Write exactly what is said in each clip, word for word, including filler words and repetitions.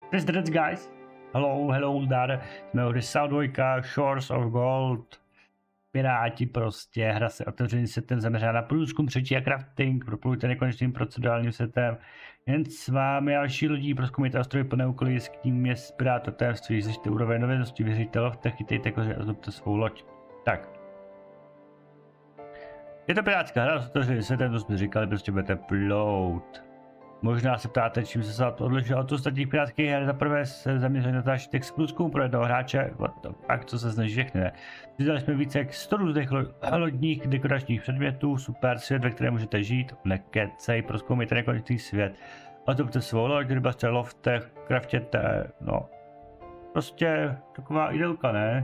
Residents, guys. Hello, hello, dar. Jsme u Rysal dva, Shores of Gold. Piráti prostě, hra se otevřený setem zaměřená na průzkum, třetí a crafting, proplujte nekonečným procedurálním setem. Jen s vámi a další lodí prozkumujte ostrovy plné úkoly, s kým je pirát o tajemství, zjišťte úroveň nověnosti, věříte lovte, chytejte koře a zlobte svou loď. Tak. Je to pirátská hra, s otevřeným setem, to jsme říkali, prostě budete plout. Možná se ptáte, čím se to odlišuje od ostatních pirátských her. Za prvé se zaměřili na zážitek z průzkumu pro jednoho hráče, pak co se snaží všechny. Přidali jsme více jak sto různých lodních dekoračních předmětů, super svět, ve kterém můžete žít, nekecej, prozkoumejte nekonečný svět. Otopte svou loď, rybařte, lovte, kraftěte, no. Prostě taková idelka, ne?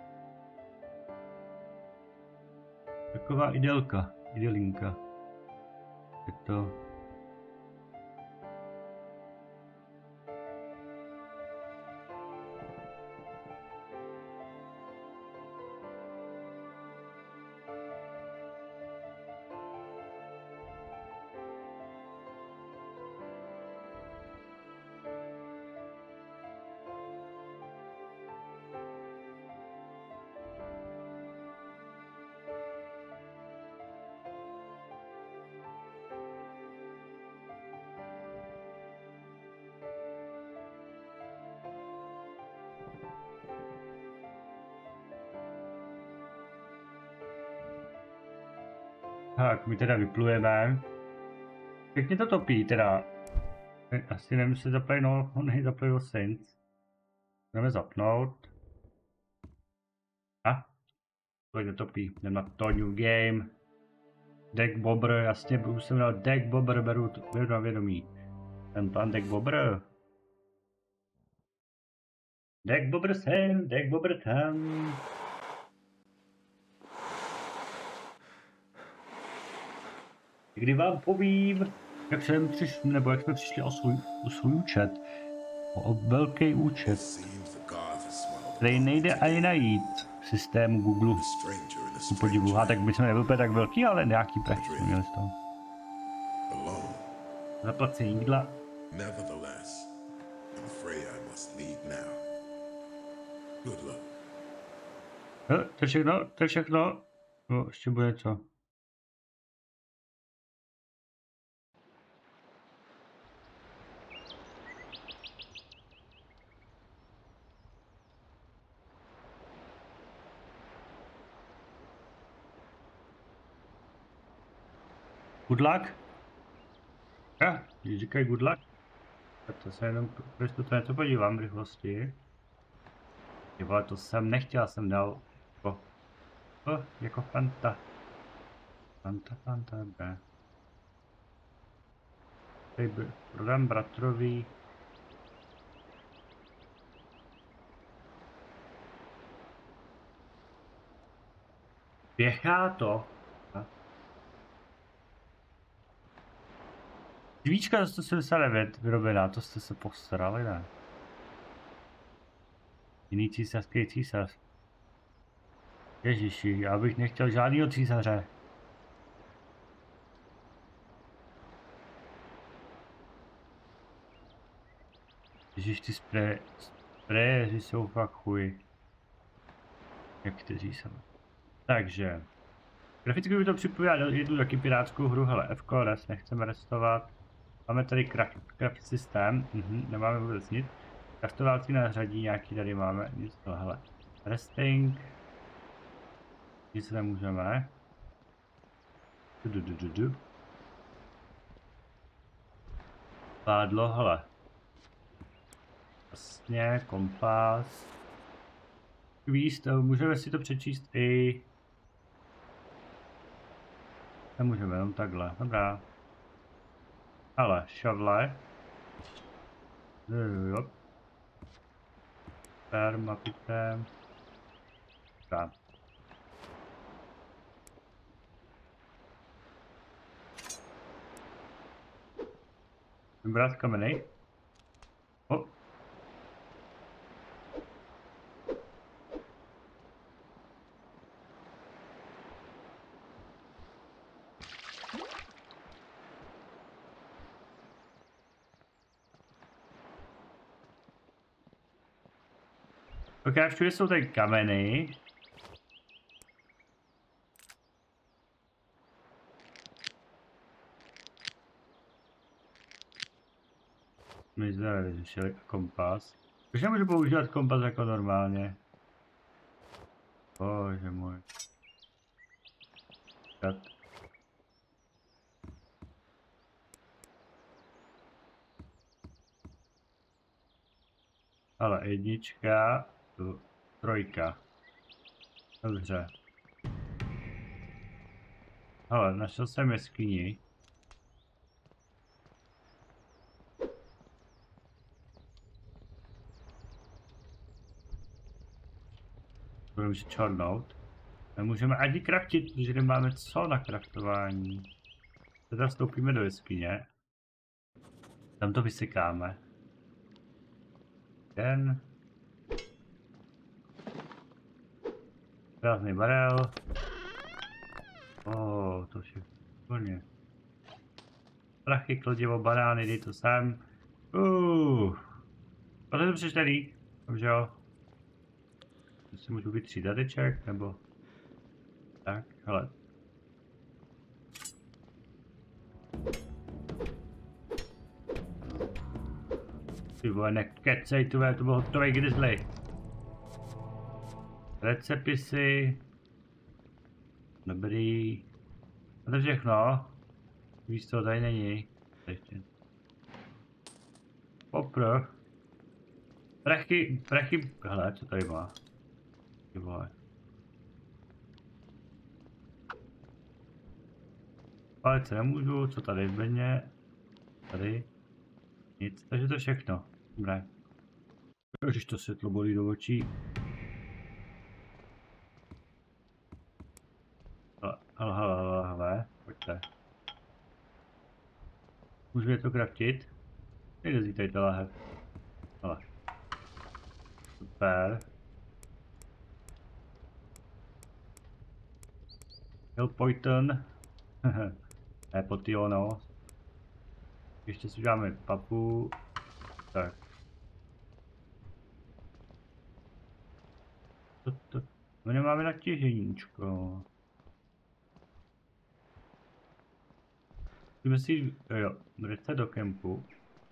Taková idelka, idelinka. Je to... Tak, my teda vyplujeme. Pěkně to topí teda. Asi nevím, jestli zapli, no, on nezaplil Saints. Jdeme zapnout. A? To je topí, jdem na to new game. Deck Bobber, jasně, už jsem dal Deck Bobber, beru, to, beru na vědomí. Ten pan Deck Bobber. Deck Bobber sem, Deck Bobber tam. Kdy vám povím, jak jsem přišel, nebo jak jsme přišli o svůj, o svůj účet. O velký účet, který nejde ani najít v systému Google. U podivu, a tak by jsme nebyl tak velký, ale nějaký prachy jsme měli z toho. Zaplacení jídla. No, to je všechno, to je všechno. No, ještě bude co. Good luck? Ja, když říkají good luck, tak to se jenom prostě to něco podívám v rychlosti. Ty vole, to jsem nechtěl, jsem dal jako, oh, jako Fanta. Fanta, Fanta, B. Tady prodám bratrovi. Běhá to. Dvíčka za sto sedmdesát devět vyrobená, to jste se postarali, ne? Jiný císařský císař. Ježiši, já bych nechtěl žádnýho císaře. Ježiš, ty spray, sprayeři jsou fakt chuj. Jak kteří jsou. Takže. Graficky by to připomíná jednu taky pirátskou hru, hele, F K res, nechceme restovat. Máme tady craft, craft systém, mhm, nemáme vůbec nic. Craftovací nářadí nějaký tady máme, nic to, hele. Resting. Nic nemůžeme. Du, du, du, du. Pádlo, hele. Vlastně, kompas. Kvíst, můžeme si to přečíst i... Nemůžeme, jenom takhle, dobrá. Ale, šavle. Jo. Permapitem. Tak. Vybrat kameny. O. Ok, všude jsou tady kameny. My jsme vyřešili kompas. Už nemůžu používat kompas jako normálně. Bože můj. Tak. Ale jednička, tu, trojka. Dobře. Ale našel jsem jeskyni. Budeme si čornout. Nemůžeme ani kraftit, protože nemáme co na kraftování. Teda vstoupíme do jeskyně. Tam to vysekáme. Ten. Krásný barel. Oh, to všechno. Úplně. Prachy, kladivo, banány, dej to sem. Uh. Ale to přečtený. Dobře jo. To si můžu vytřít zadeček, nebo... Tak, hele. Ty vole, nekecej, tu to byl hotovej grizzly. Recepisy. Dobrý. A to všechno. Víš co, tady není. Ještě. Popr. Prachy, prachy, hele, co tady má? Ty vole. Palce nemůžu, co tady v bedně? Tady. Nic, takže to všechno. Dobré. Když to světlo bolí do očí. Ale, ale, ale, ale, ale, pojďte. Můžeme to kraftit? Nejde zítaj to lahev. Ale. Super. Hill Poison. Ne, potiono. Ještě si dáme papu. Tak. To, to. My nemáme natěženíčko. Musíme si, jo, vracet do kempu.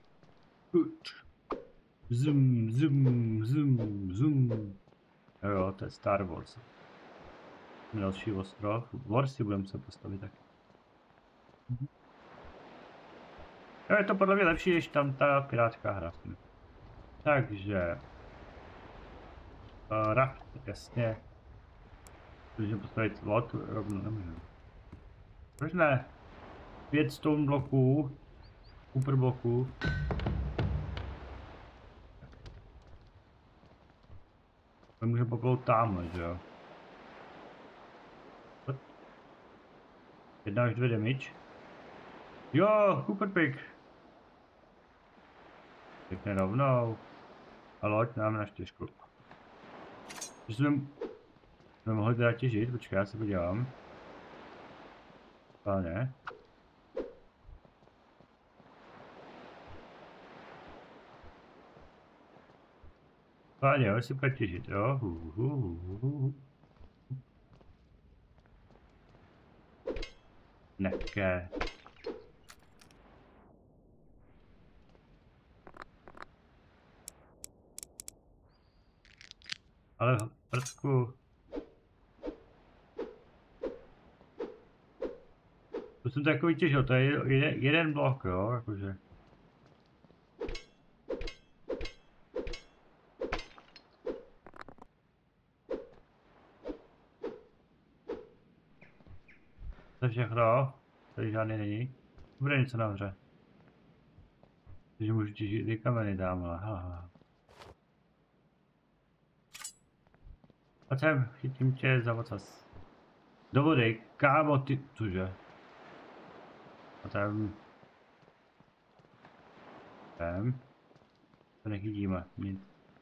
Zoom, zoom, zoom, zoom. Jo, jo, to je Star Wars. Další ostrov. Wars si budeme se postavit taky. Jo, je to podle mě lepší, než tam ta pirátská hra. Takže... Uh, raft, jasně. Můžeme postavit lot, rovno nemůžeme. Proč ne? Pět stone bloků. Super bloků. My můžeme poplout tamhle, že jo? Jedna až dvě damage. Jo, Cooper Pick. Pěkně rovnou. A loď nám na čtyřku. Že jsme, jsme mohli teda těžit, počkej, já se podívám. Ale ne. Ale jo, si bude těžit, jo. Uh, uh, uh. Neké. Ale prcku. To jsem takový těžil, to je jeden, jeden blok, jo, jakože. To je všechno, tady žádný není. Bude něco nahoře. Takže můžu těžit ty kameny tamhle, haha. A sem, chytím tě za ocas. Do vody, kámo, ty, cože? A tam... Tam... To nechytíme, nic.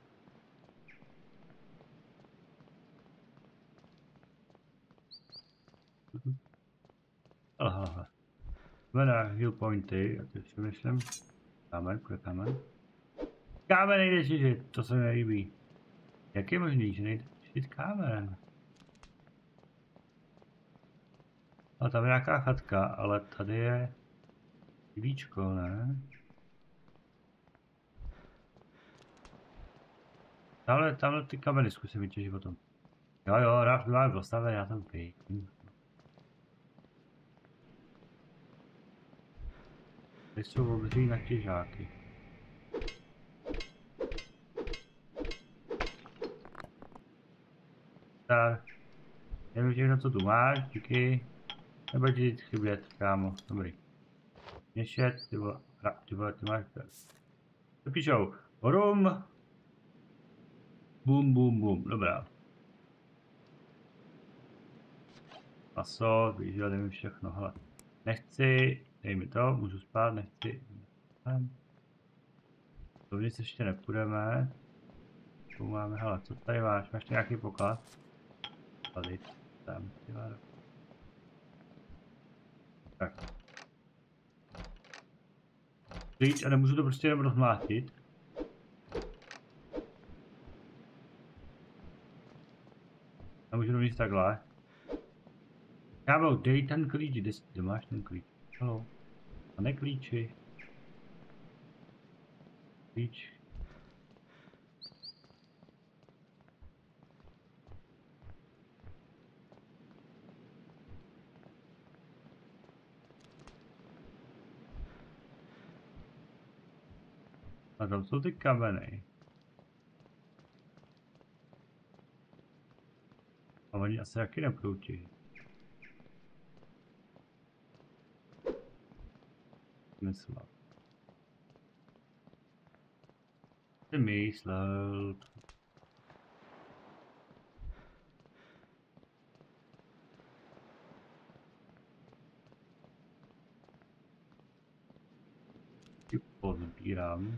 Aha. Jsme heal pointy, a teď si myslím. Kámen, kde kámen? Kámen nejde těžit, to se mi nelíbí. Jak je možný, že nejde šít kámen? A tam je nějaká chatka, ale tady je víčko, ne? Tamhle, tamhle ty kameny zkusím vytěžit potom. Jo jo, rád máme postavený, já tam pijím. Tady jsou obří natěžáky. Tak, nevím všechno, co tu máš, díky. Nebude ti chybět, kámo, dobrý. Měšet, ty vole, ty vole, ty máš tak. Co píšou? Rum. Bum, bum, bum, dobrá. Maso, víš, že nevím všechno, hele. Nechci, dej mi to, můžu spát, nechci. Dovnitř ještě nepůjdeme. Tu máme, hele, co tady máš? Máš nějaký poklad? Tady, tam, tyhle. Tak. Klíč a nemůžu to prostě jenom rozmlátit. Nemůžu dovnitř takhle. Kámo, dej ten klíč, kde, kde máš ten klíč? Halo. A ne klíči. Klíč. A tam jsou ty kameny. A oni asi taky neproučí. Myslel. Ty myslel. Ty pozbírám.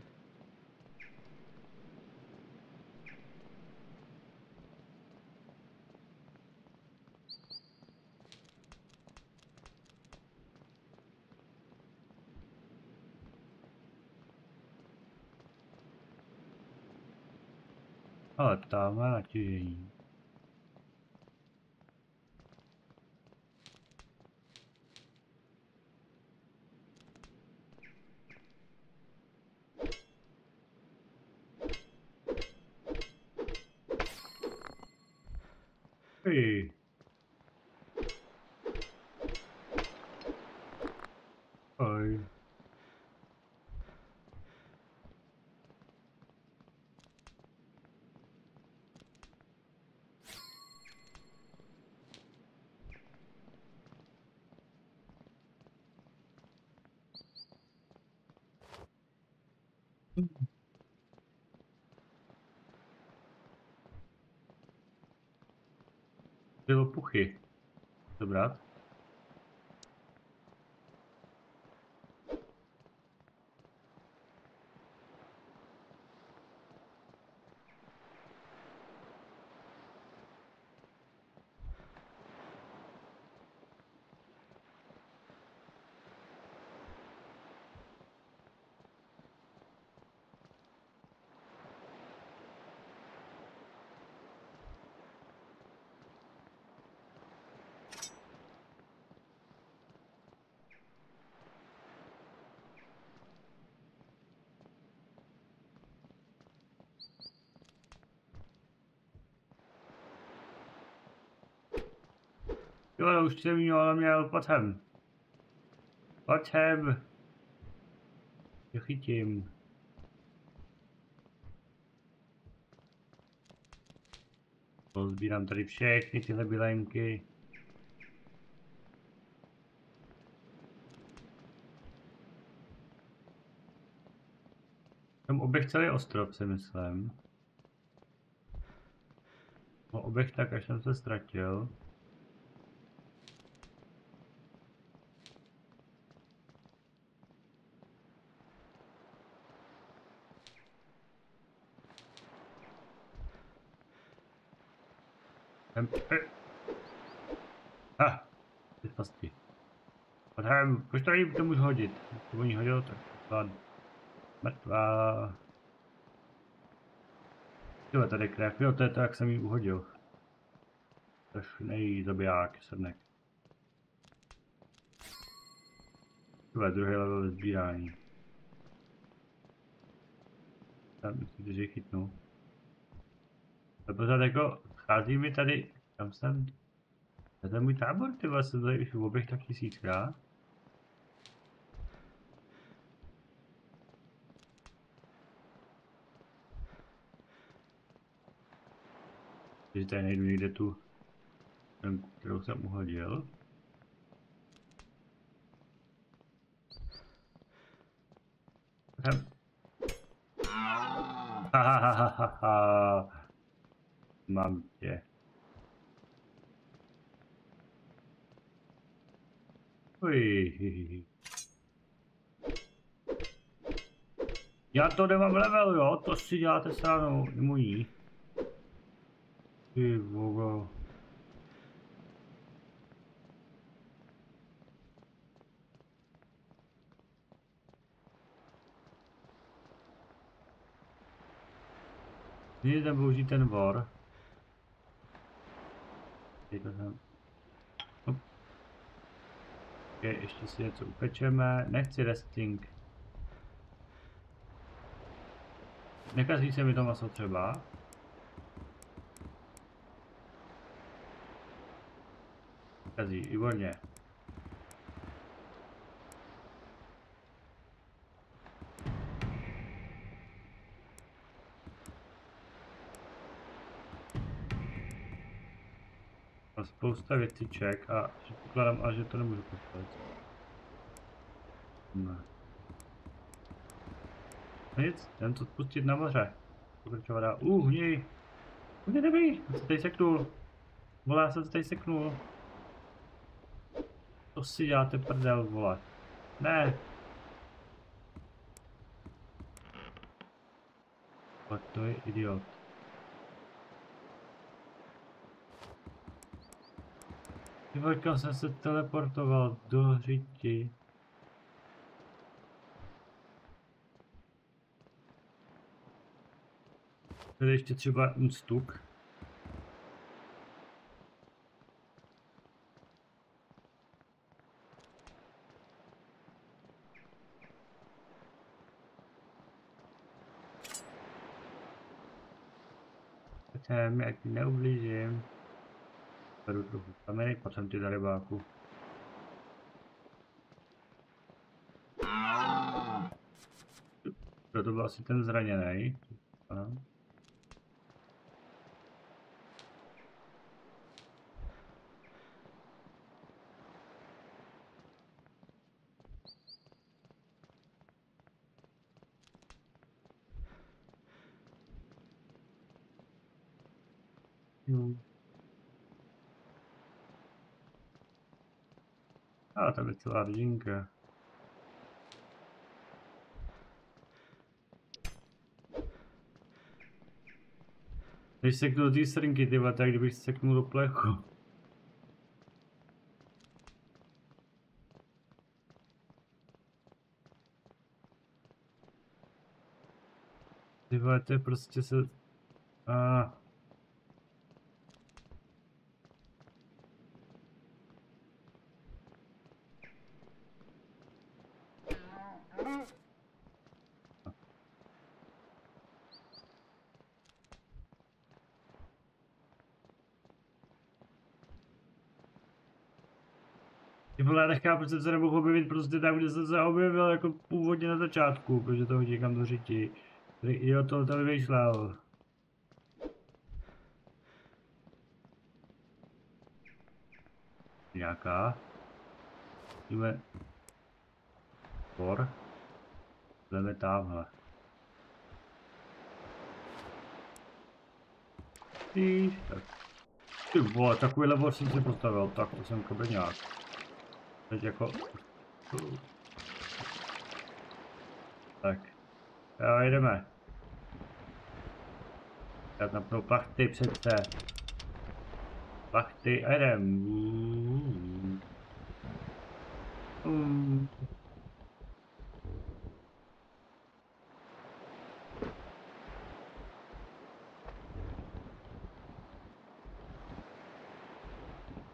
Ale tam má natěžení. Hej. Oj. Ty lopuchy. Dobrá. Jo, už jsem ji ale měl potom. Potom. Je chytím. Pozbírám tady všechny tyhle bylenky. Tam oběh celý ostrov, si myslím. No, oběh tak, až jsem se ztratil. Ha, ty pasti. Potom, proč to jim to můžu hodit? To oni hodil, tak ladno. Mrtvá. Jo, tady krev, jo, to je to, jak jsem jí uhodil. Strašný zabiják, srnek. To je druhý level sbírání. Tam myslíte, že ji chytnu. To pořád jako, schází mi tady, tam jsem, to je ten můj tábor, ty vlastně tady už oběh tak tisíckrát. Takže tady najdu někde tu, ten, kterou jsem uhodil. Tam. Ha ha ha ha ha ha. Mám tě. Uj. Já to nemám level, jo? To si děláte sránu, můj. Ty vogo. Nyní tam použít ten vor. Teď to tam. Hop. Okay, ještě si něco upečeme. Nechci resting. Nekazí se mi to maso třeba. Kazí, výborně. Mám spousta věciček a předpokládám, a že to nemůžu postavit. Ne. Nic, jen to spustit na moře. Pokračovat dál. Uh, hněj. Hněj dobrý, já se tady seknul. Vole, já jsem se tady seknul. To si děláte prdel, vole. Ne. What, to je idiot. Tyvojka, jsem se teleportoval do řiti. Tady ještě třeba stuk. Jsem, jak ti neublížím. Beru trochu kameny, potom ty darebáku. To byl asi ten zraněný. Ano. Hmm. A tam je celá rodinka. Když seknu do té srnky, ty tak kdybych seknul do plechu. Ty vole, to je prostě se... A... Ty vole, já nechápu, proč jsem se nemohl objevit prostě tam, kde jsem se objevil jako původně na začátku, protože to hodí kam do řiti. Jo, to to vymýšlel. Nějaká. Jdeme. Por. Jdeme tamhle. Ty, tak. Ty vole, takový level jsem si postavil, tak to jsem kobrňák. Teď jako... Tak. Jo, jdeme. Já napnu plachty přece. Plachty a jdem. Mm.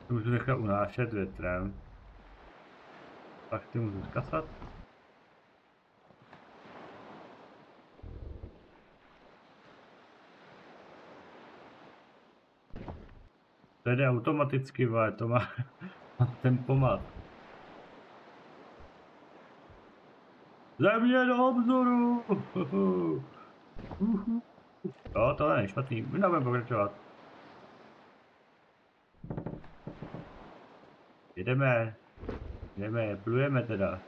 Můžu nechat unášet větrem. Tak ty můžu zkasat. To jde automaticky, vole, to má tempomat. Země do obzoru! Jo, to není špatný, my nebudeme pokračovat. Jedeme, jedeme, plujeme teda.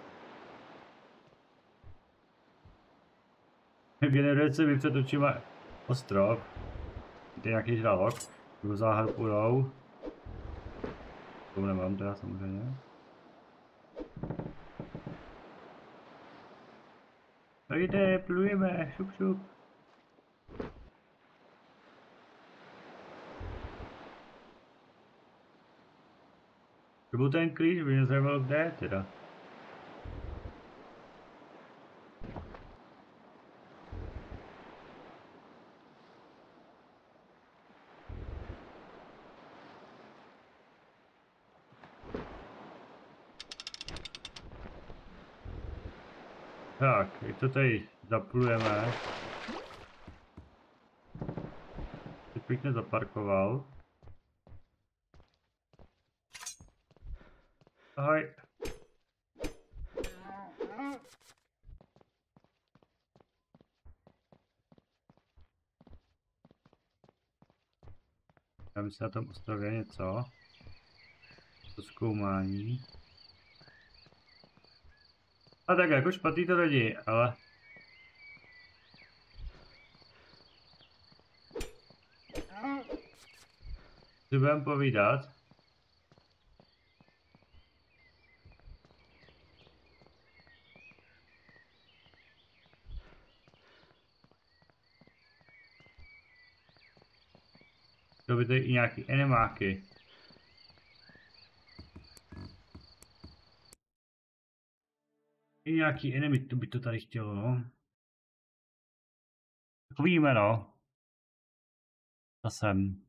Generuje se mi před očima ostrov. Tady nějaký žralok. Jdu záhadu půjdou. To nemám teda samozřejmě. Tak jde, plujeme, šup šup. To byl ten klíč, by mě zajímalo, kde je teda. Tak, jak to tady zaplujeme. Teď pěkně zaparkoval. Ahoj. Já myslím na tom ostrově něco. To zkoumání. A tak jako špatný to lidi, ale... Si budeme povídat. To by tady i nějaký enemáky. I nějaký enemy, to by to tady chtělo, no. Tak víme, no. To jsem.